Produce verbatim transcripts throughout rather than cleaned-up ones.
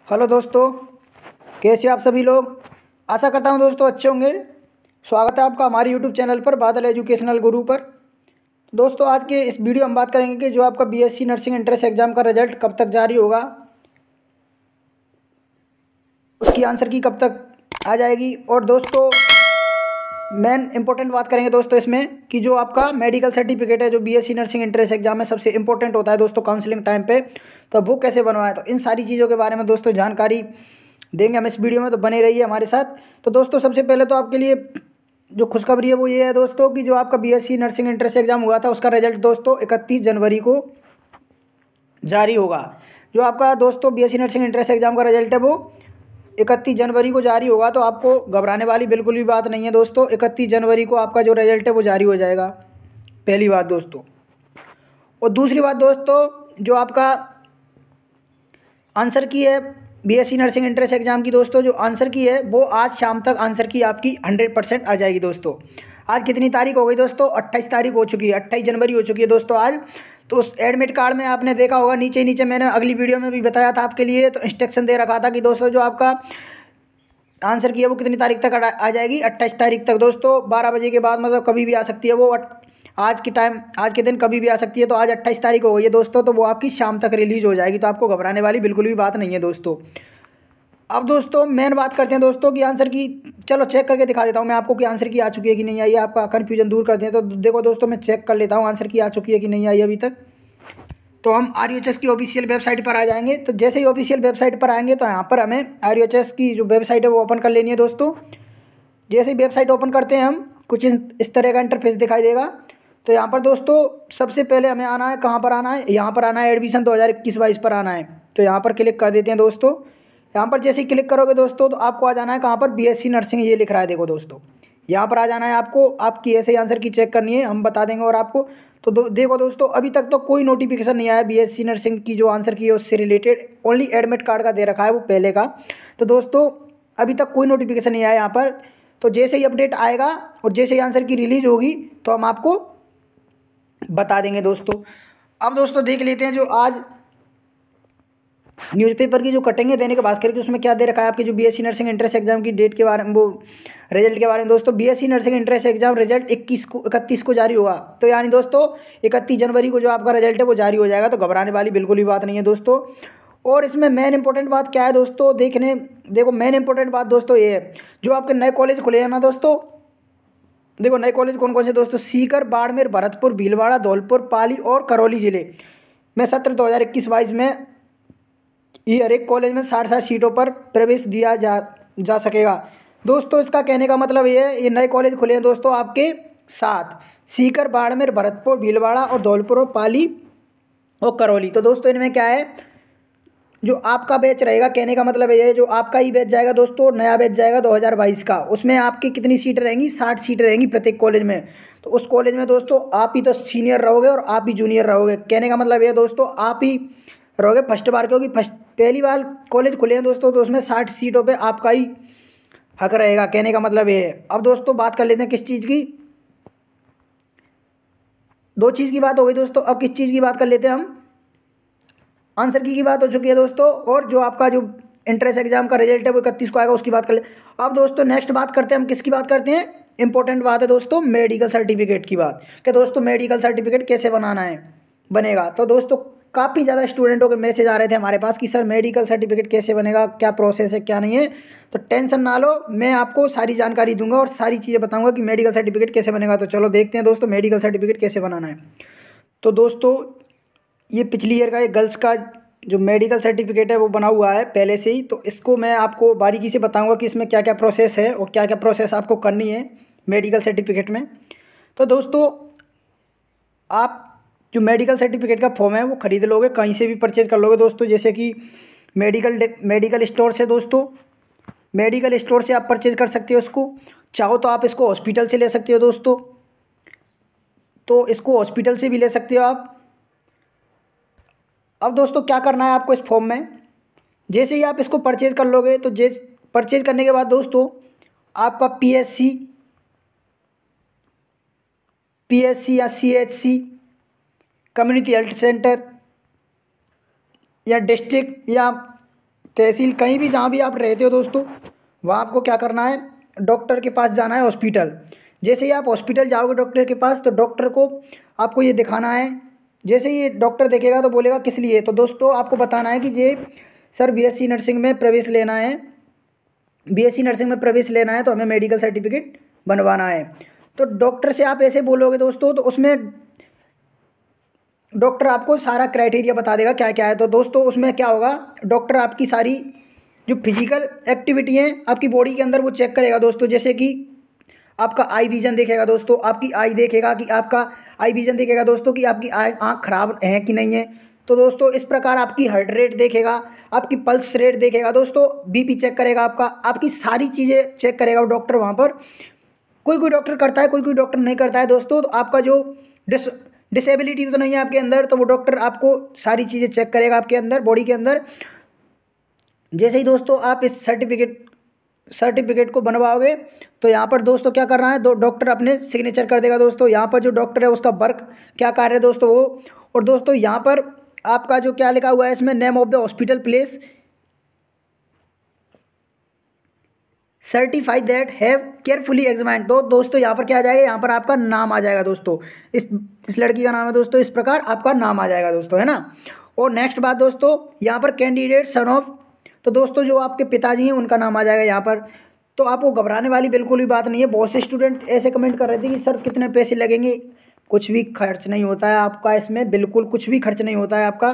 Hello दोस्तों, कैसे आप सभी लोग। आशा करता हूं दोस्तों अच्छे होंगे। स्वागत है आपका हमारे यूट्यूब चैनल पर बादल एजुकेशनल गुरु पर। दोस्तों आज के इस वीडियो हम बात करेंगे कि जो आपका बीएससी नर्सिंग एंट्रेंस एग्ज़ाम का रिजल्ट कब तक जारी होगा, उसकी आंसर की कब तक आ जाएगी। और दोस्तों मेन इंपॉर्टेंट बात करेंगे दोस्तों इसमें कि जो आपका मेडिकल सर्टिफिकेट है, जो बीएससी नर्सिंग एंट्रेंस एग्जाम में सबसे इंपॉर्टेंट होता है दोस्तों काउंसलिंग टाइम पे, तो वो कैसे बनवाएं। तो इन सारी चीज़ों के बारे में दोस्तों जानकारी देंगे हम इस वीडियो में, तो बने रहिए हमारे साथ। तो दोस्तों सबसे पहले तो आपके लिए जो खुशखबरी है वो ये है दोस्तों कि जो आपका बीएससी नर्सिंग एंट्रेंस एग्जाम हुआ था उसका रिजल्ट दोस्तों इकतीस जनवरी को जारी होगा। जो आपका दोस्तों बीएससी नर्सिंग एंट्रेंस एग्जाम का रिजल्ट है वो इकतीस जनवरी को जारी होगा। तो आपको घबराने वाली बिल्कुल भी बात नहीं है दोस्तों, इकतीस जनवरी को आपका जो रिजल्ट है वो जारी हो जाएगा, पहली बात दोस्तों। और दूसरी बात दोस्तों, जो आपका आंसर की है बीएससी नर्सिंग एंट्रेंस एग्जाम की दोस्तों, जो आंसर की है वो आज शाम तक आंसर की आपकी हंड्रेड परसेंट आ जाएगी दोस्तों। आज कितनी तारीख हो गई दोस्तों, अट्ठाईस तारीख हो चुकी है, अट्ठाईस जनवरी हो चुकी है दोस्तों आज। तो उस एडमिट कार्ड में आपने देखा होगा नीचे नीचे मैंने अगली वीडियो में भी बताया था आपके लिए, तो इंस्ट्रक्शन दे रखा था कि दोस्तों जो आपका आंसर की है वो कितनी तारीख तक आ जाएगी, अट्ठाईस तारीख तक दोस्तों। बारह बजे के बाद मतलब कभी भी आ सकती है वो, आज के टाइम आज के दिन कभी भी आ सकती है। तो आज अट्ठाईस तारीख हो गई है दोस्तों, तो वो आपकी शाम तक रिलीज़ हो जाएगी। तो आपको घबराने वाली बिल्कुल भी बात नहीं है दोस्तों। अब दोस्तों मेन बात करते हैं दोस्तों कि आंसर की, चलो चेक करके दिखा देता हूँ मैं आपको कि आंसर की आ चुकी है कि नहीं आई है, आपका कन्फ्यूजन दूर करते हैं। तो देखो दोस्तों मैं चेक कर लेता हूँ आंसर की आ चुकी है कि नहीं आई अभी तक। तो हम आर यू एच एस की ऑफिशियल वेबसाइट पर आ जाएंगे। तो जैसे ही ऑफिशियल वेबसाइट पर आएंगे तो यहाँ पर हमें आर यू एच एस की जो वेबसाइट है वो ओपन कर लेनी है दोस्तों। जैसे ही वेबसाइट ओपन करते हैं हम, कुछ इस तरह का इंटरफेस दिखाई देगा। तो यहाँ पर दोस्तों सबसे पहले हमें आना है, कहाँ पर आना है, यहाँ पर आना है एडमिशन दो हज़ार इक्कीस बाईस पर आना है। तो यहाँ पर क्लिक कर देते हैं दोस्तों। यहाँ पर जैसे ही क्लिक करोगे दोस्तों तो आपको आ जाना है कहाँ पर, बीएससी नर्सिंग ये लिख रहा है देखो दोस्तों, यहाँ पर आ जाना है आपको। आपकी ऐसे ही आंसर की चेक करनी है, हम बता देंगे और आपको। तो दो, देखो दोस्तों अभी तक तो कोई नोटिफिकेशन नहीं आया बीएससी नर्सिंग की जो आंसर की है उससे रिलेटेड, ओनली एडमिट कार्ड का दे रखा है वो पहले का। तो दोस्तों अभी तक कोई नोटिफिकेशन नहीं आया यहाँ पर। तो जैसे ही अपडेट आएगा और जैसे ही आंसर की रिलीज़ होगी तो हम आपको बता देंगे दोस्तों। अब दोस्तों देख लेते हैं जो आज न्यूज़पेपर की जो कटिंग है दैनिक भास्कर की, उसमें क्या दे रखा है आपके जो बीएससी नर्सिंग एंट्रेंस एग्जाम की डेट के बारे में, वो रिजल्ट के बारे में दोस्तों। BSc nursing entrance exam result इक्कीस को इकतीस को जारी होगा। तो यानी दोस्तों इकतीस जनवरी को जो आपका रिजल्ट है वो जारी हो जाएगा। तो घबराने वाली बिल्कुल भी बात नहीं है दोस्तों। और इसमें मेन इंपॉर्टेंट बात क्या है दोस्तों, देखने देखो मेन इंपॉर्टेंट बात दोस्तों ये है, जो आपके नए कॉलेज खुले हैं ना दोस्तों, देखो नए कॉलेज कौन कौन से दोस्तों, सीकर, बाड़मेर, भरतपुर, भीलवाड़ा, धौलपुर, पाली और करौली जिले में सत्र दो हज़ार इक्कीस बाईस में ये हर एक कॉलेज में साठ साठ सीटों पर प्रवेश दिया जा जा सकेगा दोस्तों। इसका कहने का मतलब ये है, ये नए कॉलेज खुले हैं दोस्तों आपके सात, सीकर, बाड़मेर, भरतपुर, भीलवाड़ा और धौलपुर और पाली और करौली। तो दोस्तों इनमें क्या है, जो आपका बैच रहेगा, कहने का मतलब ये है जो आपका ही बैच जाएगा दोस्तों, नया बैच जाएगा दो हज़ार बाईस का, उसमें आपकी कितनी सीटें रहेंगी, साठ सीटें रहेंगी प्रत्येक कॉलेज में। तो उस कॉलेज में दोस्तों आप ही तो सीनियर रहोगे और आप ही जूनियर रहोगे। कहने का मतलब ये दोस्तों आप ही रहोगे फर्स्ट बार, क्योंकि फर्स्ट पहली बार कॉलेज खुले हैं दोस्तों, तो उसमें साठ सीटों पे आपका ही हक रहेगा। कहने का मतलब ये है। अब दोस्तों बात कर लेते हैं किस चीज़ की, दो चीज़ की बात हो गई दोस्तों, अब किस चीज़ की बात कर लेते हैं हम, आंसर की की बात हो चुकी है दोस्तों, और जो आपका जो एंट्रेंस एग्जाम का रिजल्ट है वो इकतीस को आएगा, उसकी बात कर ले। अब दोस्तों नेक्स्ट बात करते हैं हम, किसकी बात करते हैं, इंपॉर्टेंट बात है दोस्तों मेडिकल सर्टिफिकेट की बात, कि दोस्तों मेडिकल सर्टिफिकेट कैसे बनाना है बनेगा। तो दोस्तों काफ़ी ज़्यादा स्टूडेंटों के मैसेज आ रहे थे हमारे पास कि सर मेडिकल सर्टिफिकेट कैसे बनेगा, क्या प्रोसेस है क्या नहीं है। तो टेंशन ना लो, मैं आपको सारी जानकारी दूंगा और सारी चीज़ें बताऊंगा कि मेडिकल सर्टिफिकेट कैसे बनेगा। तो चलो देखते हैं दोस्तों मेडिकल सर्टिफिकेट कैसे बनाना है। तो दोस्तों ये पिछली ईयर का एक गर्ल्स का जो मेडिकल सर्टिफिकेट है वो बना हुआ है पहले से ही, तो इसको मैं आपको बारीकी से बताऊंगा कि इसमें क्या क्या प्रोसेस है और क्या क्या प्रोसेस आपको करनी है मेडिकल सर्टिफिकेट में। तो दोस्तों आप जो मेडिकल सर्टिफिकेट का फॉर्म है वो ख़रीद लोगे, कहीं से भी परचेज़ कर लोगे दोस्तों, जैसे कि मेडिकल मेडिकल स्टोर से दोस्तों, मेडिकल स्टोर से आप परचेज़ कर सकते हो इसको। चाहो तो आप इसको हॉस्पिटल से ले सकते हो दोस्तों, तो इसको हॉस्पिटल से भी ले सकते हो आप। अब दोस्तों क्या करना है आपको इस फॉर्म में, जैसे ही आप इसको परचेज़ कर लोगे तो जे परचेज़ करने के बाद दोस्तों आपका पीएससी पीएससी या सीएचसी, कम्युनिटी हेल्थ सेंटर या डिस्ट्रिक्ट या तहसील, कहीं भी जहाँ भी आप रहते हो दोस्तों, वहाँ आपको क्या करना है, डॉक्टर के पास जाना है, हॉस्पिटल। जैसे ही आप हॉस्पिटल जाओगे डॉक्टर के पास, तो डॉक्टर को आपको ये दिखाना है। जैसे ही डॉक्टर देखेगा तो बोलेगा किस लिए, तो दोस्तों आपको बताना है कि ये सर बीएससी नर्सिंग में प्रवेश लेना है, बीएससी नर्सिंग में प्रवेश लेना है, तो हमें मेडिकल सर्टिफिकेट बनवाना है। तो डॉक्टर से आप ऐसे बोलोगे दोस्तों, तो उसमें डॉक्टर आपको सारा क्राइटेरिया बता देगा क्या क्या है। तो दोस्तों उसमें क्या होगा, डॉक्टर आपकी सारी जो फिजिकल एक्टिविटी है आपकी बॉडी के अंदर वो चेक करेगा दोस्तों। जैसे कि आपका आई विजन देखेगा दोस्तों, आपकी आई देखेगा कि आपका आई विजन देखेगा दोस्तों कि आपकी आई आँख खराब है कि नहीं है। तो दोस्तों इस प्रकार आपकी हार्ट रेट देखेगा, आपकी पल्स रेट देखेगा दोस्तों, बीपी चेक करेगा आपका, आपकी सारी चीज़ें चेक करेगा डॉक्टर वहाँ पर। कोई कोई डॉक्टर करता है, कोई कोई डॉक्टर नहीं करता है दोस्तों। तो आपका जो डिस डिसेबिलिटी तो नहीं है आपके अंदर, तो वो डॉक्टर आपको सारी चीज़ें चेक करेगा आपके अंदर, बॉडी के अंदर। जैसे ही दोस्तों आप इस सर्टिफिकेट सर्टिफिकेट को बनवाओगे, तो यहाँ पर दोस्तों क्या करना है, दो डॉक्टर अपने सिग्नेचर कर देगा दोस्तों। यहाँ पर जो डॉक्टर है उसका वर्क क्या कार्य है दोस्तों वो, और दोस्तों यहाँ पर आपका जो क्या लिखा हुआ है इसमें, name of the hospital place certified that have carefully examined. तो दोस्तों यहाँ पर क्या आ जाएगा, यहाँ पर आपका नाम आ जाएगा दोस्तों। इस इस लड़की का नाम है दोस्तों, इस प्रकार आपका नाम आ जाएगा दोस्तों, है ना। और नेक्स्ट बात दोस्तों, यहाँ पर कैंडिडेट सन ऑफ, तो दोस्तों जो आपके पिताजी हैं उनका नाम आ जाएगा यहाँ पर। तो आपको घबराने वाली बिल्कुल भी बात नहीं है। बहुत से स्टूडेंट ऐसे कमेंट कर रहे थे कि सर कितने पैसे लगेंगे, कुछ भी खर्च नहीं होता है आपका, इसमें बिल्कुल कुछ भी खर्च नहीं होता है आपका,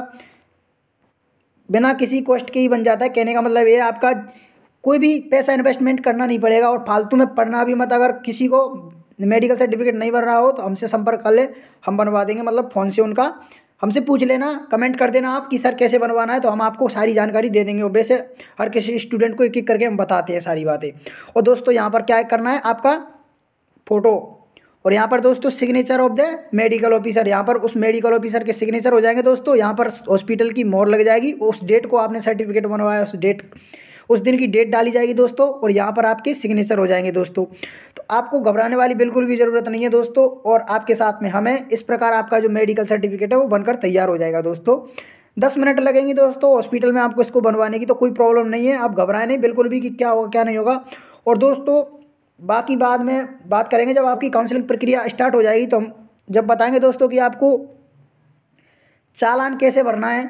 बिना किसी कॉस्ट के ही बन जाता है। कहने का मतलब ये है आपका कोई भी पैसा इन्वेस्टमेंट करना नहीं पड़ेगा, और फालतू में पढ़ना भी मत। अगर किसी को मेडिकल सर्टिफिकेट नहीं बन रहा हो तो हमसे संपर्क कर ले, हम बनवा देंगे। मतलब फ़ोन से उनका हमसे पूछ लेना, कमेंट कर देना आप कि सर कैसे बनवाना है, तो हम आपको सारी जानकारी दे देंगे। और वैसे हर किसी स्टूडेंट को एक एक करके हम बताते हैं सारी बातें। और दोस्तों यहाँ पर क्या करना है, आपका फ़ोटो, और यहाँ पर दोस्तों signature of the medical officer, यहाँ पर उस मेडिकल ऑफिसर के सिग्नेचर हो जाएंगे दोस्तों। यहाँ पर हॉस्पिटल की मोहर लग जाएगी, उस डेट को आपने सर्टिफिकेट बनवाया उस डेट उस दिन की डेट डाली जाएगी दोस्तों, और यहाँ पर आपके सिग्नेचर हो जाएंगे दोस्तों। तो आपको घबराने वाली बिल्कुल भी ज़रूरत नहीं है दोस्तों। और आपके साथ में हमें इस प्रकार आपका जो मेडिकल सर्टिफिकेट है वो बनकर तैयार हो जाएगा दोस्तों। दस मिनट लगेंगे दोस्तों हॉस्पिटल में आपको इसको बनवाने की, तो कोई प्रॉब्लम नहीं है, आप घबराएं नहीं बिल्कुल भी कि क्या होगा क्या नहीं होगा। और दोस्तों बाकी बाद में बात करेंगे जब आपकी काउंसलिंग प्रक्रिया स्टार्ट हो जाएगी, तो हम जब बताएंगे दोस्तों कि आपको चालान कैसे भरना है,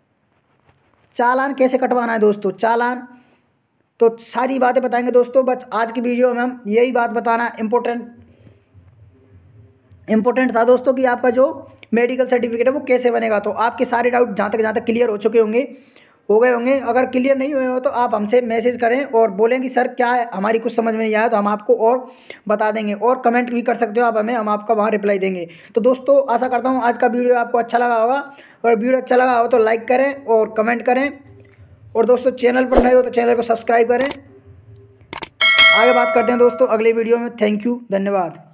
चालान कैसे कटवाना है दोस्तों, चालान, तो सारी बातें बताएंगे दोस्तों। बस आज की वीडियो में हम यही बात बताना इम्पोर्टेंट इम्पोर्टेंट था दोस्तों कि आपका जो मेडिकल सर्टिफिकेट है वो कैसे बनेगा। तो आपके सारे डाउट जहाँ तक जहाँ तक क्लियर हो चुके होंगे हो गए होंगे। अगर क्लियर नहीं हुए हो तो आप हमसे मैसेज करें और बोलें कि सर क्या है, हमारी कुछ समझ में नहीं आया, तो हम आपको और बता देंगे। और कमेंट भी कर सकते हो आप हमें, हम आपका वहाँ रिप्लाई देंगे। तो दोस्तों आशा करता हूँ आज का वीडियो आपको अच्छा लगा होगा, और वीडियो अच्छा लगा हो तो लाइक करें और कमेंट करें। और दोस्तों चैनल पर नए हो तो चैनल को सब्सक्राइब करें। आगे बात करते हैं दोस्तों अगले वीडियो में। थैंक यू, धन्यवाद।